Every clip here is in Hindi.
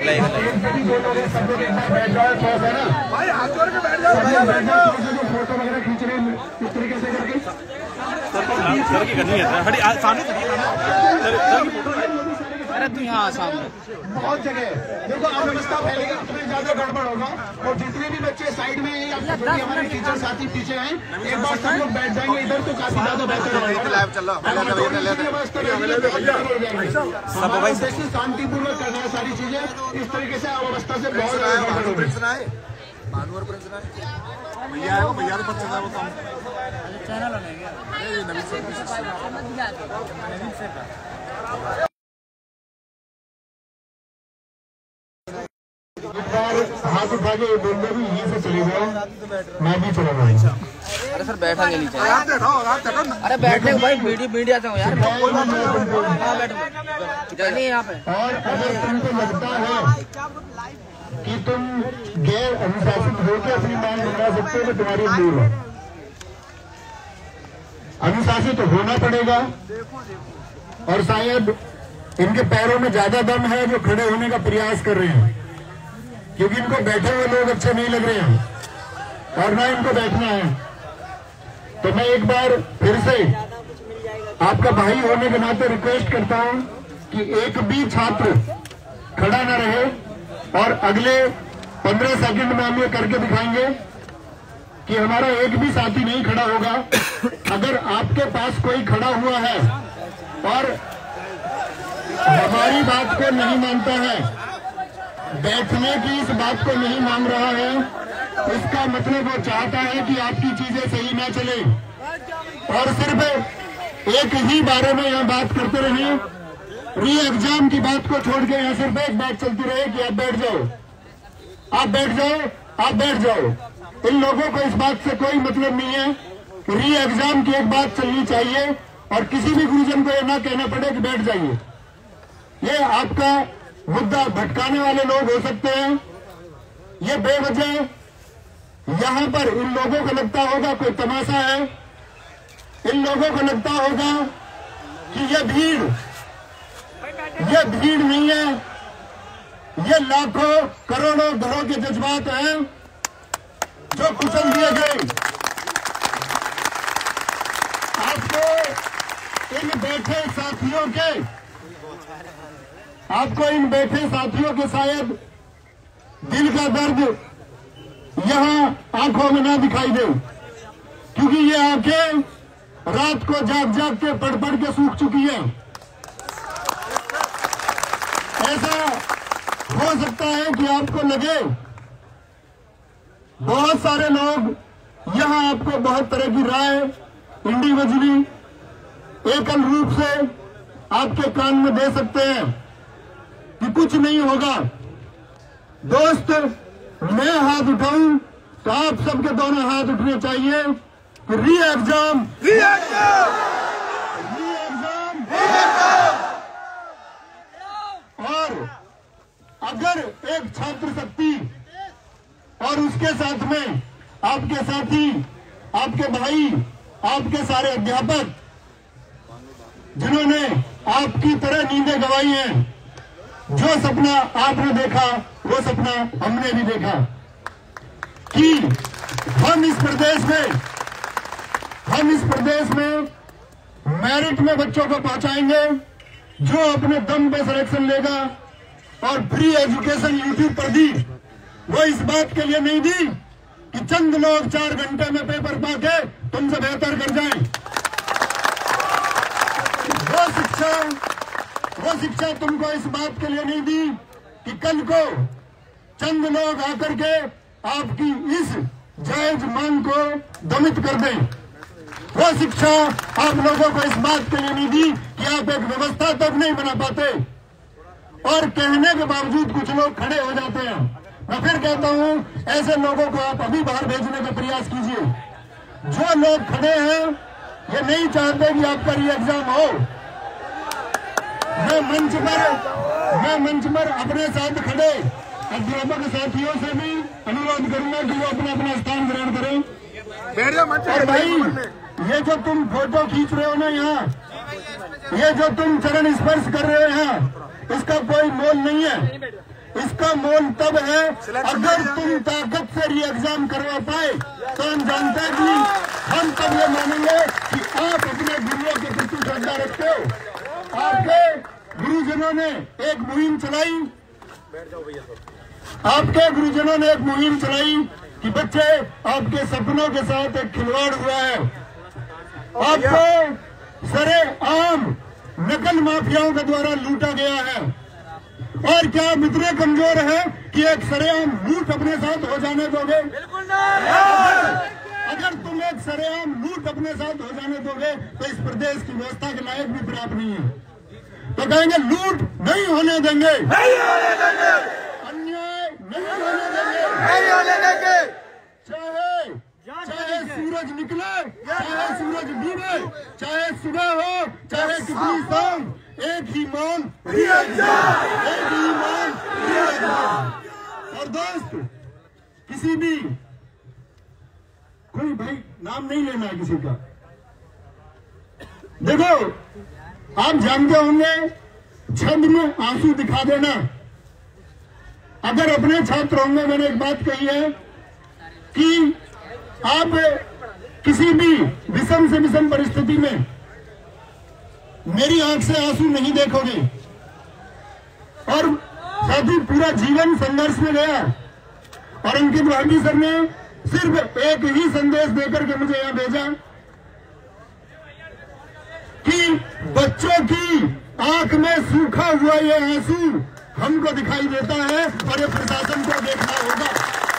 भाई हाथ जोड़ के बैठ जाओ, फोटो वगैरह खींच रहे हैं इस तरीके से करके सर की करनी है सामने। अरे तू यहाँ सामने बहुत जगह देखो अव्यवस्था फैलेगी, उतने ज्यादा गड़बड़ होगा। और जितने भी बच्चे साइड में हमारे टीचर साथी पीछे हैं, एक बार सब लोग बैठ जाएंगे इधर तो काफी ज्यादा बेहतर होगा। शांतिपूर्वक करना है सारी चीजें, इस तरीके से अव्यवस्था से बहुत भैया हाथ उठा के बोल दो भी यहीं से चले जाओ, मैं भी चला जाऊंगा। अरे सर बैठा के नीचे, अरे बैठने को भाई मीडिया से हो यार, बैठो यहाँ पे। और अगर तुमको लगता है कि तुम गैर अनुशासित होकर अपनी मांग मंगा सकते हो तो तुम्हारी भूल है। अनुशासित होना पड़ेगा। और शायद इनके पैरों में ज्यादा दम है जो खड़े होने का प्रयास कर रहे हैं, क्योंकि इनको बैठे हुए लोग अच्छे नहीं लग रहे हैं और ना इनको बैठना है। तो मैं एक बार फिर से आपका भाई होने के नाते रिक्वेस्ट करता हूं कि एक भी छात्र खड़ा न रहे। और अगले 15 सेकंड में हम ये करके दिखाएंगे कि हमारा एक भी साथी नहीं खड़ा होगा। अगर आपके पास कोई खड़ा हुआ है और हमारी बात को नहीं मानता है, बैठने की इस बात को नहीं मान रहा है, इसका मतलब वो चाहता है कि आपकी चीजें सही ना चले। और सिर्फ एक ही बारे में यहाँ बात करते रहे, री एग्जाम की बात को छोड़ के यहाँ सिर्फ एक बात चलती रहे कि आप बैठ जाओ, आप बैठ जाओ, आप बैठ जाओ। इन लोगों को इस बात से कोई मतलब नहीं है। री एग्जाम की एक बात चलनी चाहिए और किसी भी गुरुजन को यह ना कहना पड़े कि बैठ जाइए। ये आपका मुद्दा भटकाने वाले लोग हो सकते हैं। ये बेवजह यहाँ पर इन लोगों को लगता होगा कोई तमाशा है, इन लोगों को लगता होगा कि ये भीड़ नहीं है, ये लाखों करोड़ों घरों के जज्बात हैं जो कुचल दिए गए। आपको इन बैठे साथियों के शायद दिल का दर्द यहाँ आंखों में ना दिखाई दे, क्योंकि ये आंखें रात को जाग जाग के पढ़ के सूख चुकी हैं। ऐसा हो सकता है कि आपको लगे बहुत सारे लोग यहाँ आपको बहुत तरह की राय इंडिविजुअली एकल रूप से आपके कान में दे सकते हैं कि कुछ नहीं होगा। दोस्त, मैं हाथ उठाऊं तो आप सबके दोनों हाथ उठने चाहिए कि री एग्जाम और अगर एक छात्र शक्ति और उसके साथ में आपके साथी, आपके भाई, आपके सारे अध्यापक जिन्होंने आपकी तरह नींदें गंवाई हैं, जो सपना आपने देखा वो सपना हमने भी देखा कि हम इस प्रदेश में मेरिट में बच्चों को पहुंचाएंगे, जो अपने दम पे सिलेक्शन लेगा। और फ्री एजुकेशन यूट्यूब पर दी, वो इस बात के लिए नहीं दी कि चंद लोग 4 घंटे में पेपर पाके तुमसे बेहतर कर जाएं। वो शिक्षा तुमको इस बात के लिए नहीं दी कि कल को चंद लोग आकर के आपकी इस जायज मांग को दमित कर दें। वो शिक्षा आप लोगों को इस बात के लिए नहीं दी कि आप एक व्यवस्था तक नहीं बना पाते। और कहने के बावजूद कुछ लोग खड़े हो जाते हैं। मैं फिर कहता हूं, ऐसे लोगों को आप अभी बाहर भेजने का प्रयास कीजिए। जो लोग खड़े हैं ये नहीं चाहते कि आपका री एग्जाम हो। मैं मंच पर अपने साथ खड़े अध्यापक साथियों से भी अनुरोध करूंगा कि वो अपना अपना स्थान ग्रहण करें। और भाई, ये जो तुम फोटो खींच रहे हो ना यहाँ, ये जो तुम चरण स्पर्श कर रहे हो यहाँ, इसका कोई मोल नहीं है। इसका मोल तब है अगर तुम ताकत से री एग्जाम करवा पाए, तो हम जानते हैं कि हम तब ये मानेंगे कि आप अपने गुरुओं के प्रति श्रद्धा रखते हो। आपके गुरुजनों ने एक मुहिम चलाई, आपके गुरुजनों ने एक मुहिम चलाई कि बच्चे आपके सपनों के साथ एक खिलवाड़ हुआ है। आपको सरेआम नकल माफियाओं के द्वारा लूटा गया है। और क्या आप इतने कमजोर हैं कि एक सरेआम लूट अपने साथ हो जाने दोगे? बिल्कुल नहीं। अगर तुम एक सरेआम लूट अपने साथ हो जाने दोगे तो इस प्रदेश की व्यवस्था के लायक भी फिर आप नहीं है। तो कहेंगे लूट नहीं होने देंगे, नहीं होने देंगे, अन्याय नहीं होने देंगे, नहीं होने देंगे। चाहे सूरज निकले, चाहे सूरज डूबे, चाहे सुबह हो, चाहे कितनी शाम, एक ही मान, एक ही मान। और दोस्त, किसी भी कोई भाई नाम नहीं लेना है किसी का। देखो आप जानते होंगे छंद में आंसू दिखा देना। अगर अपने छात्र होंगे, मैंने एक बात कही है कि आप किसी भी विषम से विषम परिस्थिति में मेरी आंख से आंसू नहीं देखोगे। और साथ ही पूरा जीवन संघर्ष में गया और अंकित भाटी सर ने सिर्फ एक ही संदेश देकर के मुझे यहां भेजा कि बच्चों की आंख में सूखा हुआ ये आंसू हमको दिखाई देता है और ये प्रशासन को देखना होगा।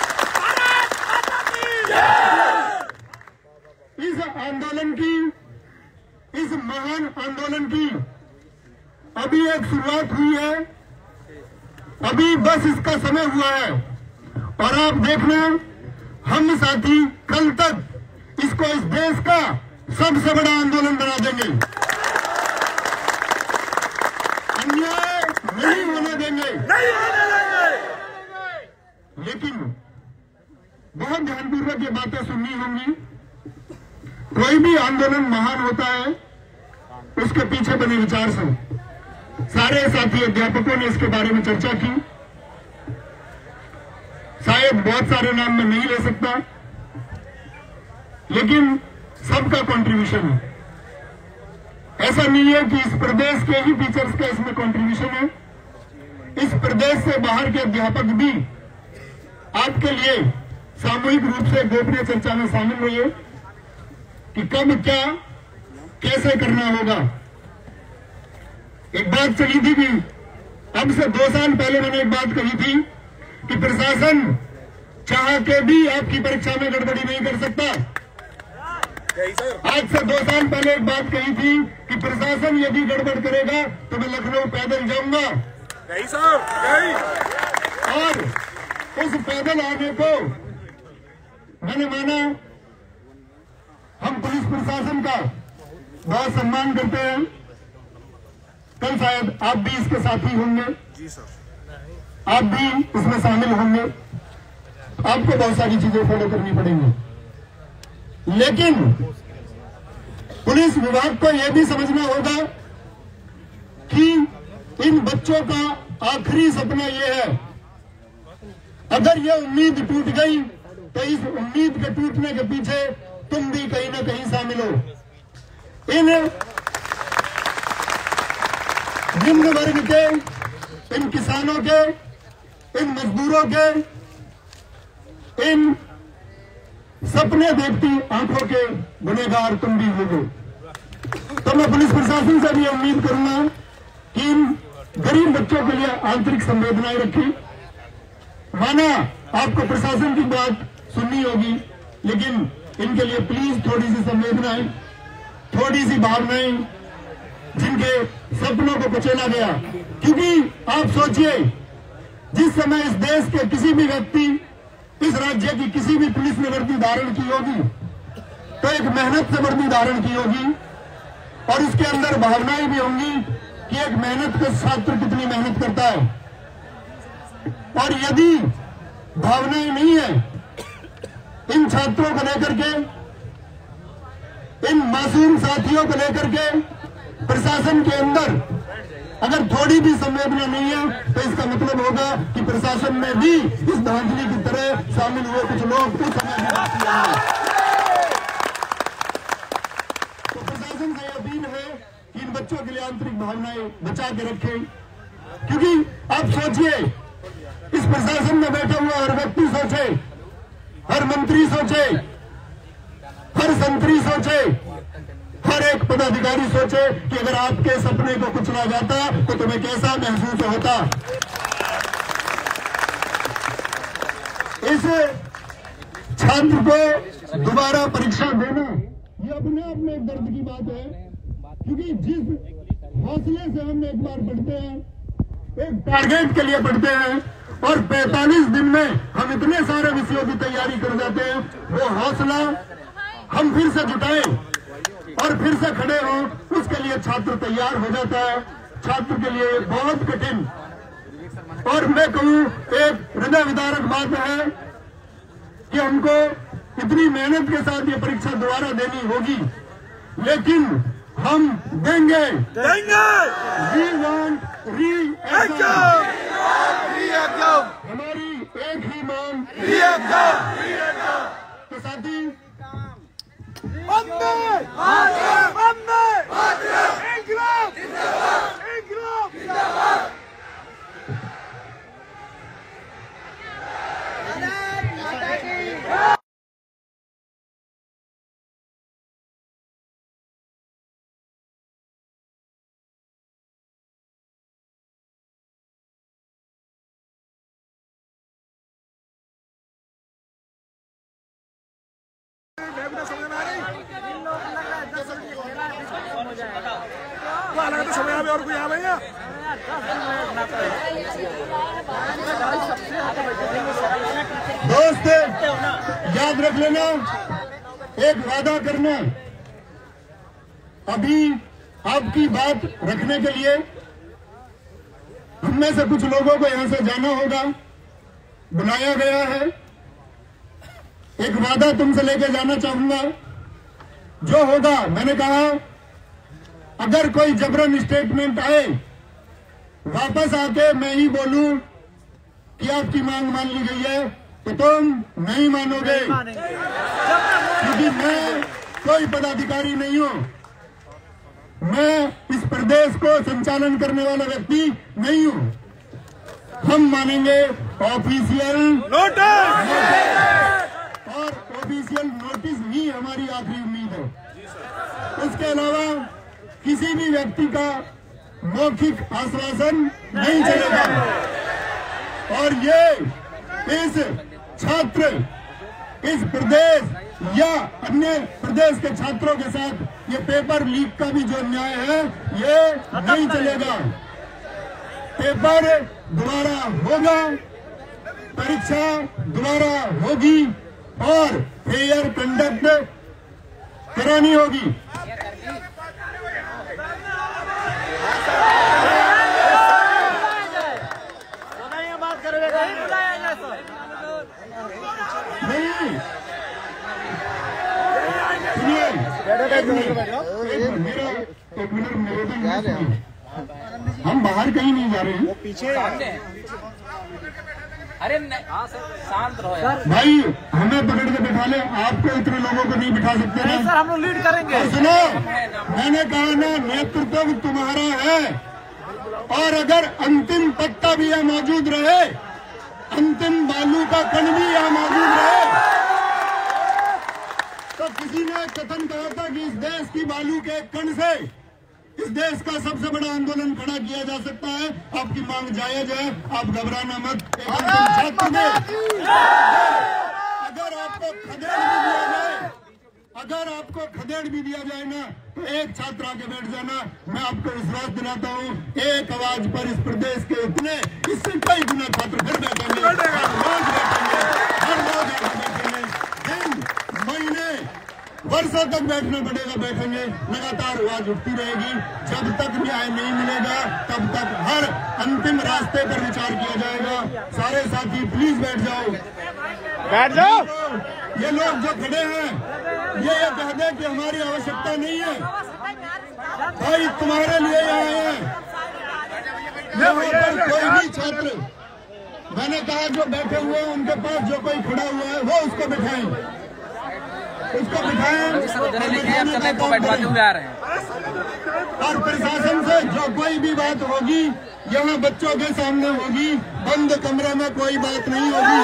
इस आंदोलन की, इस महान आंदोलन की अभी एक शुरुआत हुई है, अभी बस इसका समय हुआ है। और आप देखना, हम साथी कल तक इसको इस देश का सबसे बड़ा आंदोलन बना देंगे। अन्याय नहीं होने देंगे, नहीं होने देंगे। लेकिन बहुत ध्यानपूर्वक ये बातें सुननी होंगी। कोई भी आंदोलन महान होता है, उसके पीछे बने विचार से। सारे साथी अध्यापकों ने इसके बारे में चर्चा की। शायद बहुत सारे नाम मैं नहीं ले सकता, लेकिन सबका कंट्रीब्यूशन है। ऐसा नहीं है कि इस प्रदेश के ही टीचर्स का इसमें कंट्रीब्यूशन है। इस प्रदेश से बाहर के अध्यापक भी आपके लिए सामूहिक रूप से गोपनीय चर्चा में शामिल हुए कि कब क्या कैसे करना होगा। एक बात चली थी कि अब से 2 साल पहले मैंने एक बात कही थी कि प्रशासन चाह के भी आपकी परीक्षा में गड़बड़ी नहीं कर सकता। आज से 2 साल पहले एक बात कही थी कि प्रशासन यदि गड़बड़ करेगा तो मैं लखनऊ पैदल जाऊंगा। और उस पैदल आने को मैंने माना। हम पुलिस प्रशासन का बहुत सम्मान करते हैं। कल शायद आप भी इसके साथी होंगे, जी सर, आप भी इसमें शामिल होंगे। आपको बहुत सारी चीजें फॉलो करनी पड़ेंगी, लेकिन पुलिस विभाग को यह भी समझना होगा कि इन बच्चों का आखिरी सपना यह है। अगर यह उम्मीद टूट गई तो इस उम्मीद के टूटने के पीछे तुम भी कहीं ना कहीं शामिल हो। इन निम्न वर्ग के, इन किसानों के, इन मजदूरों के, इन सपने देखती आंखों के गुनहगार तुम भी होगे। तो मैं पुलिस प्रशासन से भी उम्मीद करूंगा कि इन गरीब बच्चों के लिए आंतरिक संवेदनाएं रखी। माना आपको प्रशासन की बात सुननी होगी, लेकिन इनके लिए प्लीज थोड़ी सी संवेदनाएं, थोड़ी सी भावनाएं, जिनके सपनों को कुचला गया। क्योंकि आप सोचिए, जिस समय इस देश के किसी भी व्यक्ति, इस राज्य की किसी भी पुलिस ने वर्दी धारण की होगी तो एक मेहनत से वर्दी धारण की होगी और उसके अंदर भावनाएं भी होंगी कि एक मेहनत का छात्र कितनी मेहनत करता है। और यदि भावनाएं नहीं है इन छात्रों को लेकर के, इन मासूम साथियों को लेकर के प्रशासन के अंदर, अगर थोड़ी भी संवेदना नहीं है तो इसका मतलब होगा कि प्रशासन में भी इस धांधली की तरह शामिल हुए कुछ लोग उस समय भी बात किया है। तो प्रशासन से अपील है कि इन बच्चों के लिए आंतरिक भावनाएं बचा के रखें, क्योंकि आप सोचिए, इस प्रशासन में बैठा हुआ हर व्यक्ति सोचे, हर मंत्री सोचे, हर संतरी सोचे, हर एक पदाधिकारी सोचे कि अगर आपके सपने को कुचला जाता तो तुम्हें कैसा महसूस होता। इस छात्र को दोबारा परीक्षा देना ये अपने आप में एक दर्द की बात है, क्योंकि जिस हौसले से हम एक बार पढ़ते हैं, एक टारगेट के लिए पढ़ते हैं और 45 दिन में हम इतने सारे विषयों की तैयारी कर जाते हैं, वो हौसला हम फिर से जुटाएं और फिर से खड़े हो, उसके लिए छात्र तैयार हो जाता है। छात्र के लिए बहुत कठिन, और मैं कहूँ एक हृदय विदारक बात है कि हमको इतनी मेहनत के साथ ये परीक्षा दोबारा देनी होगी, लेकिन हम देंगे। We want re exam. हमारी एक ही मांग तो साथी समय और कोई आ भैया दोस्त याद रख लेना, एक वादा करना, अभी आपकी बात रखने के लिए हम में से कुछ लोगों को यहां से जाना होगा, बुलाया गया है। एक वादा तुमसे लेके जाना चाहूंगा, जो होगा, मैंने कहा अगर कोई जबरन स्टेटमेंट आए, वापस आके मैं ही बोलूं कि आपकी मांग मान ली गई है, तो तुम नहीं मानोगे, क्योंकि मैं कोई पदाधिकारी नहीं हूं, मैं इस प्रदेश को संचालन करने वाला व्यक्ति नहीं हूं। हम मानेंगे ऑफिशियल नोटिस, और ऑफिशियल नोटिस ही हमारी आखिरी उम्मीद है। उसके अलावा किसी भी व्यक्ति का मौखिक आश्वासन नहीं चलेगा, और ये इस छात्र, इस प्रदेश या अन्य प्रदेश के छात्रों के साथ ये पेपर लीक का भी जो न्याय है, ये नहीं चलेगा। पेपर दोबारा होगा, परीक्षा दोबारा होगी और फेयर कंडक्ट करानी होगी। नहीं, सुनिए, मेरा एक मिनट निवेदन है, हम बाहर कहीं नहीं जा रहे हैं, पीछे अरे शांत रहो यार भाई, हमें पकड़ के बिठा ले, आपको इतने लोगों को नहीं बिठा सकते ना सर, हम लोग लीड करेंगे। सुनो, मैंने कहा ना, नेतृत्व तुम्हारा है, और अगर अंतिम पत्ता भी यहाँ मौजूद रहे, अंतिम बालू का कण भी यहाँ मौजूद रहे, तो किसी ने कथन कहा था कि इस देश की बालू के कण से इस देश का सबसे बड़ा आंदोलन खड़ा किया जा सकता है। आपकी मांग जायज है, आप घबराना मत। छात्र में अगर आपको खदेड़ भी दिया जाए, अगर आपको खदेड़ भी दिया जाए ना, तो एक छात्र आके बैठ जाना, मैं आपको विश्वास दिलाता हूँ, एक आवाज पर इस प्रदेश के इतने, इससे कई गुना छात्र फिर बैठेंगे, हर रोज बैठेंगे, हर रोज बैठेंगे, दिन महीने वर्षों तक बैठना पड़ेगा, बैठेंगे, लगातार आवाज उठती रहेगी। जब तक न्याय नहीं मिलेगा, तब तक हर अंतिम रास्ते पर विचार किया जाएगा। सारे साथी प्लीज बैठ जाओ, बैठ जाओ। ये लोग जो खड़े हैं, ये कह दे कि हमारी आवश्यकता नहीं है, भाई तुम्हारे लिए आए हैं, कोई भी छात्र, मैंने कहा जो बैठे हुए हैं उनके पास जो कोई खड़ा हुआ है वो उसको बिठाएं, उसको बिठाएं और प्रशासन से जो कोई भी बात होगी यहाँ बच्चों के सामने होगी, बंद कमरे में कोई बात नहीं होगी।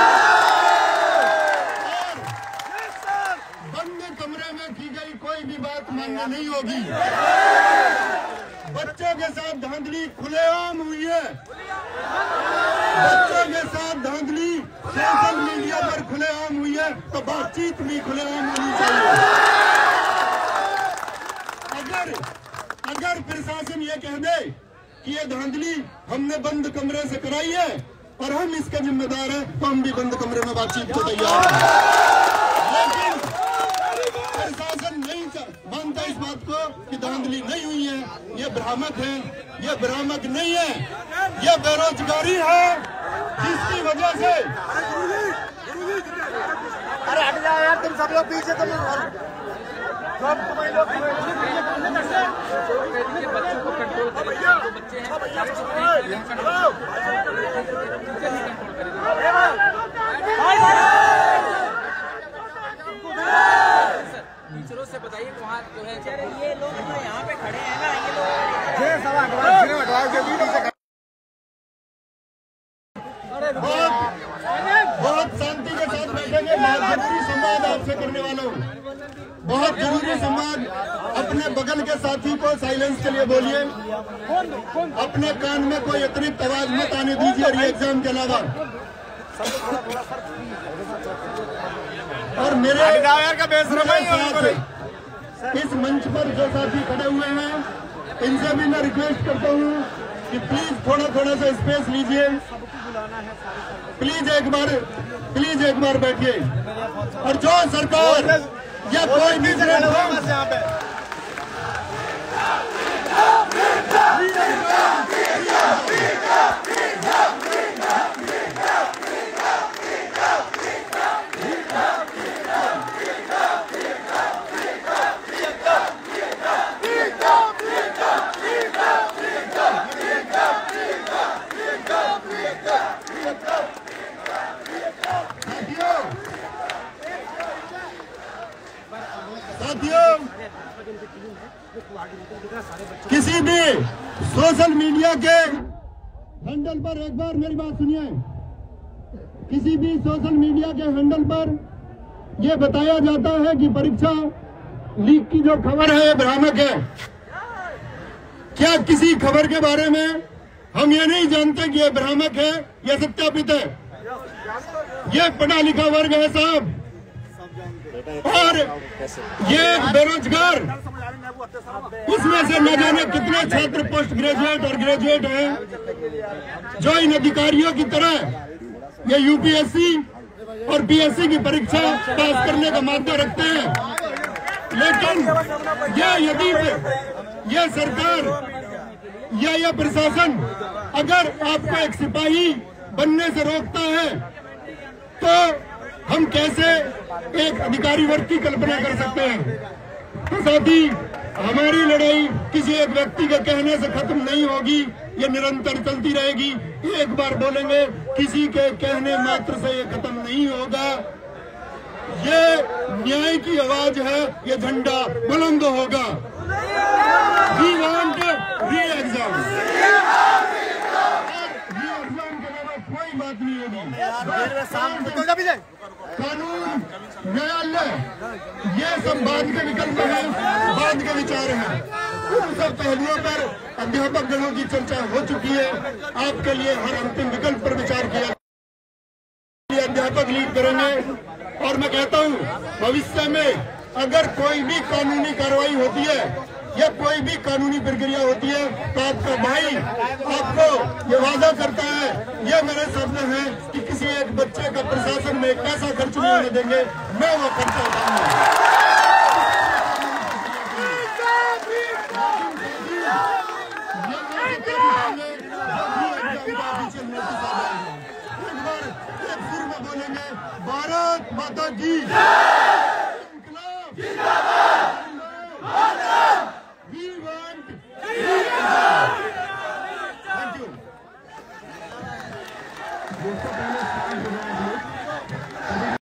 बंद कमरे में की गई कोई भी बात मान्य नहीं होगी। बच्चों के साथ धांधली खुलेआम हुई है, बच्चों के साथ धांधली सोशल मीडिया पर खुलेआम हुई है, तो बातचीत भी खुलेआम होनी चाहिए। अगर प्रशासन ये कह दे कि ये धांधली हमने बंद कमरे से कराई है और हम इसके जिम्मेदार हैं, तो हम भी बंद कमरे में बातचीत को तैयार हैं। लेकिन प्रशासन नहीं मानता इस बात को कि धांधली नहीं हुई है, ये भ्रामक है, ये भ्रामक नहीं है, ये बेरोजगारी है जिसकी वजह से। अरे हट जाओ यार, तुम सब लोग पीछे, तुम बच्चों को कंट्रोल करें, जो बच्चे हैं टीचरों से बताइए वहाँ जो है ये लोग यहाँ पे खड़े हैं ना, ये लोग बहुत शांति के साथ बैठेंगे। बहुत जरूरी संवाद आपसे करने वाला हूँ, बहुत जरूरी संवाद। अपने बगल के साथी को साइलेंस के लिए बोलिए, अपने कान में कोई अतिरिक्त आवाज मत आने दीजिए और ये एग्जाम के अलावा। और मेरे इस मंच पर जो साथी खड़े हुए हैं, इनसे भी मैं रिक्वेस्ट करता हूँ कि प्लीज थोड़ा सा स्पेस लीजिए, प्लीज एक बार बैठिए। और जो सरकार या कोई भी किसी भी सोशल मीडिया के हैंडल पर, एक बार मेरी बात सुनिए, किसी भी सोशल मीडिया के हैंडल पर यह बताया जाता है कि परीक्षा लीक की जो खबर है भ्रामक है। क्या किसी खबर के बारे में हम ये नहीं जानते कि यह भ्रामक है, यह सत्यापित है? यह पढ़ा लिखा वर्ग है साहब, और ये बेरोजगार, उसमें से न जाने कितने छात्र पोस्ट ग्रेजुएट और ग्रेजुएट हैं जो इन अधिकारियों की तरह ये यूपीएससी और बीएससी की परीक्षा पास करने का माद्दा रखते हैं। लेकिन यदि यह सरकार या यह प्रशासन अगर आपको एक सिपाही बनने से रोकता है, तो हम कैसे एक अधिकारी वर्ग की कल्पना कर सकते हैं? तो साथी, हमारी लड़ाई किसी एक व्यक्ति के कहने से खत्म नहीं होगी, ये निरंतर चलती रहेगी। एक बार बोलेंगे, किसी के कहने मात्र से ये खत्म नहीं होगा। ये न्याय की आवाज है, ये झंडा बुलंद होगा। We want re exam, re exam के अलावा कोई बात नहीं होगी। कानून, न्यायालय, ये सब बाद के विकल्प हैं, बाद के विचार हैं। उन सब पहलुओं पर अध्यापक गणों की चर्चा हो चुकी है। आपके लिए हर अंतिम विकल्प पर विचार किया, अध्यापक लीड करेंगे। और मैं कहता हूँ, भविष्य में अगर कोई भी कानूनी कार्रवाई होती है या कोई भी कानूनी प्रक्रिया होती है, तो आपका भाई आपको ये वादा करता है, ये मेरे सामने है कि किसी एक बच्चे का प्रशासन में पैसा खर्च नहीं होने देंगे, मैं वो खर्चा उठाऊंगा। एक सुर में बोलेंगे, भारत माता की We want. Thank you. जिसको पहले स्टाफ